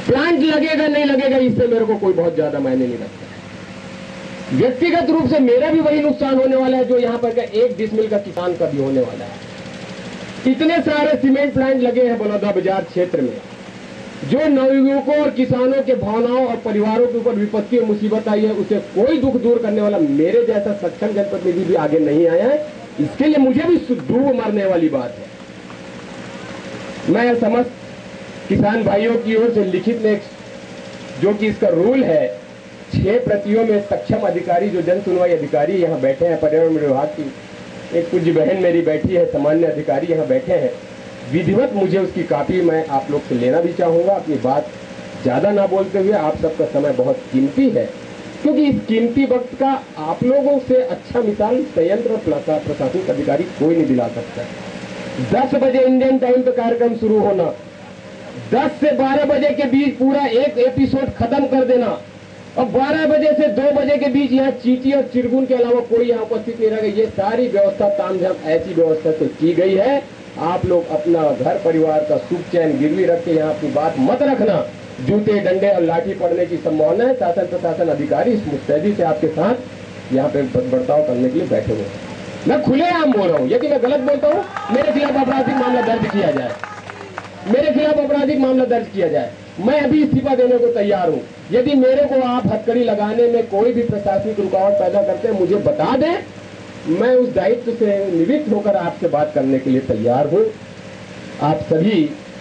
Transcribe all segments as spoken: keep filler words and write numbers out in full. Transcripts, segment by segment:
Plant लगेगा नहीं लगेगा इससे मेरे को कोई बहुत ज्यादा मायने नहीं रखता। व्यक्तिगत रूप से मेरा भी वही नुकसान होने वाला है जो यहां पर का एक डिसमिल का किसान का भी होने वाला है। इतने सारे सीमेंट प्लांट लगे हैं बलौदा बाजार क्षेत्र में, जो नवयुवकों और किसानों के भावनाओं और परिवारों के ऊपर विपत्ति और मुसीबत आई है उसे कोई दुख दूर करने वाला मेरे जैसा सक्षम जनप्रतिनिधि भी आगे नहीं आया है। इसके लिए मुझे भी डूब मरने वाली बात है। मैं समस्त किसान भाइयों की ओर से लिखित में जो कि इसका रूल है, छह प्रतियों में सक्षम अधिकारी जो जन सुनवाई अधिकारी यहाँ बैठे हैं, पर्यावरण विभाग की एक पूज्य बहन मेरी बैठी है, सामान्य अधिकारी यहाँ बैठे हैं, विधिवत मुझे उसकी कॉपी मैं आप लोग से लेना भी चाहूंगा। अपनी बात ज्यादा ना बोलते हुए, आप सबका समय बहुत कीमती है, क्योंकि इस कीमती वक्त का आप लोगों से अच्छा मिसाल संयंत्र और प्रशासनिक अधिकारी कोई नहीं दिला सकता। दस बजे इंडियन टाइम पे कार्यक्रम शुरू होना, दस से बारह बजे के बीच पूरा एक एपिसोड खत्म कर देना और बारह बजे से दो बजे के बीच यहाँ चींटी और चिरगुन के अलावा कोई यहाँ उपस्थित नहीं रहेगा। ये सारी व्यवस्था तामझाम ऐसी व्यवस्था से की गई है। आप लोग अपना घर परिवार का सुख चैन गिरवी रख के यहाँ अपनी बात मत रखना। जूते डंडे और लाठी पड़ने की संभावना है। शासन प्रशासन अधिकारी इस मुस्तैदी से आपके साथ यहाँ पे बर्ताव करने के लिए बैठे हुए हैं। मैं खुलेआम बोल रहा हूँ, यदि मैं गलत बोलता हूँ मेरे खिलाफ आपराधिक मामला दर्ज किया जाए, मेरे खिलाफ आपराधिक मामला दर्ज किया जाए। मैं अभी इस्तीफा देने को तैयार हूँ। यदि मेरे को आप हथकड़ी लगाने में कोई भी प्रशासनिक रुकावट पैदा करते हैं मुझे बता दें, मैं उस दायित्व से निवृत्त होकर आपसे बात करने के लिए तैयार हूँ। आप सभी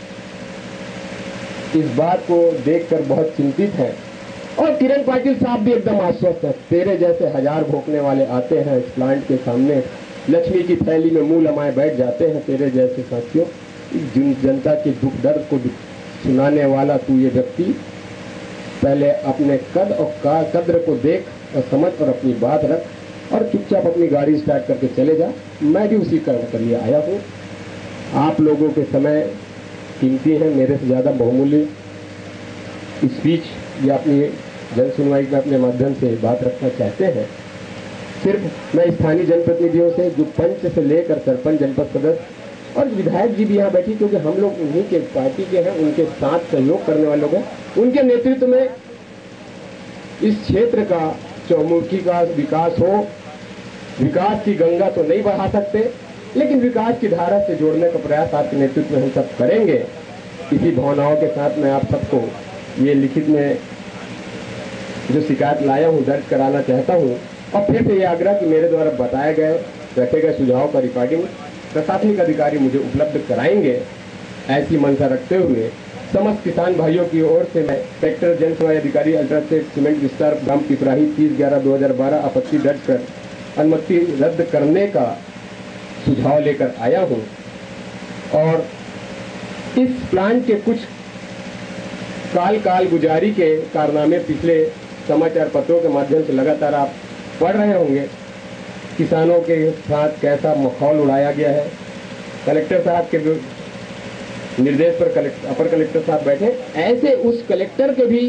इस बात को देखकर बहुत चिंतित हैं और किरण पाटिल साहब भी एकदम आश्वस्त है। तेरे जैसे हजार भोंकने वाले आते हैं इस प्लांट के सामने, लक्ष्मी की थैली में मुंह लमाए बैठ जाते हैं। तेरे जैसे साथियों, जिन जनता के दुख दर्द को सुनाने वाला तू ये व्यक्ति, पहले अपने कद और का कद्र को देख और समझ और अपनी बात रख और चुपचाप अपनी गाड़ी स्टार्ट करके चले जा। मैं भी उसी कर्म के लिए आया हूँ। आप लोगों के समय कीमती है, मेरे से ज़्यादा बहुमूल्य स्पीच या अपनी जन सुनवाई में अपने माध्यम से बात रखना चाहते हैं। सिर्फ मैं स्थानीय जनप्रतिनिधियों से, जो पंच से लेकर सरपंच, जनपद सदस्य और विधायक जी भी यहाँ बैठी, क्योंकि हम लोग उन्हीं के पार्टी के हैं, उनके साथ सहयोग करने वाले लोग हैं। उनके नेतृत्व में इस क्षेत्र का चौमुखी का विकास हो। विकास की गंगा तो नहीं बढ़ा सकते, लेकिन विकास की धारा से जोड़ने का प्रयास आपके नेतृत्व में हम सब करेंगे। इसी भावनाओं के साथ मैं आप सबको ये लिखित में जो शिकायत लाया हूँ दर्ज कराना चाहता हूँ और फिर से ये आग्रह कि मेरे द्वारा बताए गए रखे गए सुझाव का रिकॉर्डिंग प्रशासनिक अधिकारी मुझे उपलब्ध कराएंगे। ऐसी मंशा रखते हुए समस्त किसान भाइयों की ओर से मैं सेक्टर जन सुनवाई अधिकारी अल्ट्राटेक सीमेंट विस्तार ग्राम पिपराही तीस ग्यारह दो हजार बारह आपत्ति दर्ज कर अनुमति रद्द करने का सुझाव लेकर आया हूँ। और इस प्लांट के कुछ काल काल गुजारी के कारनामे पिछले समाचार पत्रों के माध्यम से लगातार आप पढ़ रहे होंगे। किसानों के साथ कैसा माहौल उड़ाया गया है। कलेक्टर साहब के निर्देश पर कलेक्टर अपर कलेक्टर साहब बैठे, ऐसे उस कलेक्टर के भी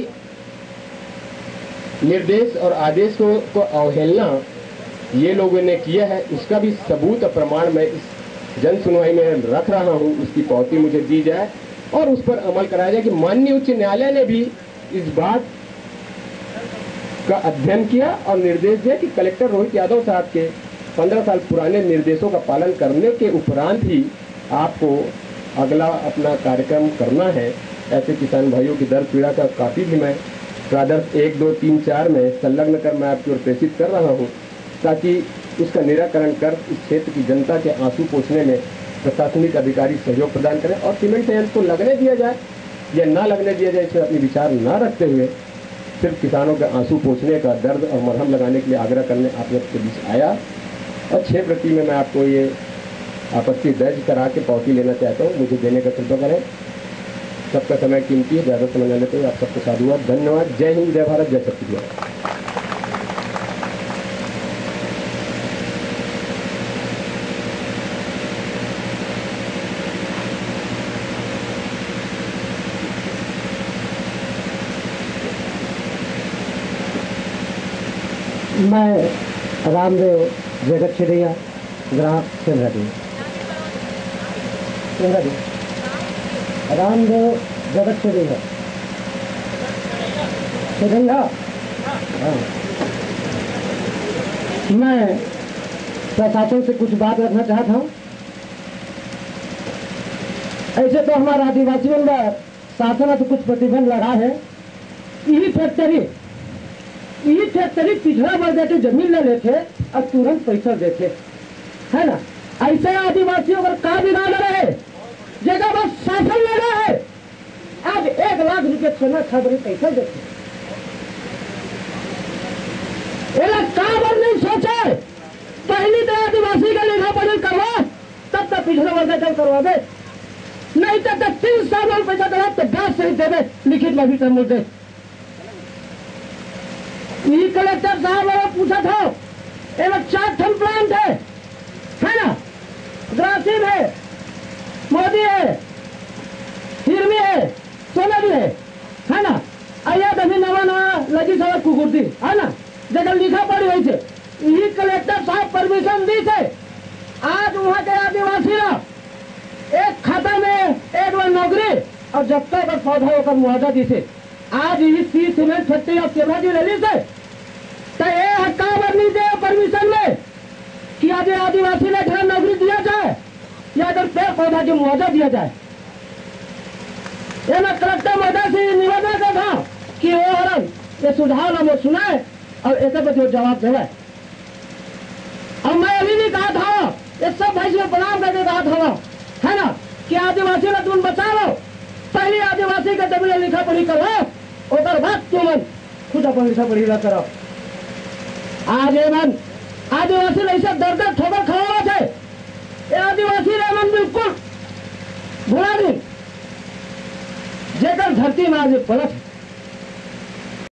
निर्देश और आदेश को, को अवहेलना ये लोगों ने किया है, उसका भी सबूत और प्रमाण मैं इस जन सुनवाई में रख रहा हूँ। उसकी पावती मुझे दी जाए और उस पर अमल कराया जाए कि माननीय उच्च न्यायालय ने भी इस बात का अध्ययन किया और निर्देश दिया कि कलेक्टर रोहित यादव साहब के पंद्रह साल पुराने निर्देशों का पालन करने के उपरांत ही आपको अगला अपना कार्यक्रम करना है। ऐसे किसान भाइयों की दर्द पीड़ा का काफी भी मैं प्रादर्श एक दो तीन चार में संलग्न कर मैं आपकी ओर प्रेषित कर रहा हूँ, ताकि उसका निराकरण कर इस क्षेत्र की जनता के आंसू पोंछने में प्रशासनिक अधिकारी सहयोग प्रदान करें और सीमेंट संयंत्र को लगने दिया जाए या ना लगने दिया जाए, इसे अपनी विचार ना रखते हुए सिर्फ किसानों के आंसू पोंछने का, दर्द और मरहम लगाने के लिए आग्रह करने आप लोग के बीच आया। और छः प्रति में मैं आपको ये आपत्ति दर्ज करा के पावती लेना चाहता हूँ, मुझे देने का कृपा करें। सबका समय कीमती है, ज़्यादा समय न लेते हुए आप सबको साधुवाद, धन्यवाद। जय हिंद, जय भारत, जय छत्तीसगढ़। मैं रामदेव जगत छिड़िया ग्राम सिंगड़ी सिंगड़ी रामदेव जगत छिड़िया छेड़ेंगा। हाँ। मैं प्रशासन से कुछ बात रखना चाहता हूँ। ऐसे तो हमारा आदिवासियों में शासन तो कुछ प्रतिबंध लगा है। यही फैक्ट्री यही फैक्ट्री पिछड़ा वर्ग की जमीन ले लेते और तुरंत पैसा देते, है ना। ऐसे आदिवासियों का का बिगाड़ रहे जगह बस शासन लगा है। आज एक लाख रुपए सोना छाबरी पैसा देते, का बार नहीं सोचे। पहली तो आदिवासी का लिखा पढ़ी करवा, तब तक पिछड़ा वर्ग का करवा दे, नहीं तब तक तीन साल में पैसा दे तो दस सही दे लिखित में भी कर दे। यही कलेक्टर साहब ने पूछा था, एक चार टन प्लांट है है ना, ग्रासिम है, मोदी है, हिरमी है, सोलर है, है ना। आया अभी नवा नवा लगी सड़क कुकुरती, है ना, जगह लिखा पड़ी हुई थे। यही कलेक्टर साहब परमिशन दी थे। आज वहां के आदिवासी ना एक खाता में एक बार नौकरी और जब तक पौधा होकर मुआवजा दी थे। आज यही सी सीमेंट फैक्ट्री और सेवा की रैली से तो ये हक्का नहीं दे परमिशन में कि आज आदिवासी ने घर नौकरी दिया जाए या अगर पेड़ पौधा की मुआवजा दिया जाए। ये मैं कलेक्टर महोदय से निवेदन कर था कि वो हरन ये सुझाव हमें सुनाए और ऐसे पर जो जवाब देवे। और मैं अभी भी कहा था, ये सब भाई में प्रणाम करके कहा था, है ना, कि आदिवासी ने तुम बचा लो, पहले आदिवासी का जमीन लिखा पढ़ी करो, और बाद तुम खुद अपन लिखा पढ़ी ना करो। आज मन आदिवासी ने ऐसा दर दर ठोकर खड़ा थे, ये आदिवासी ने मन बिल्कुल भुला दी जेकर धरती में आज पलट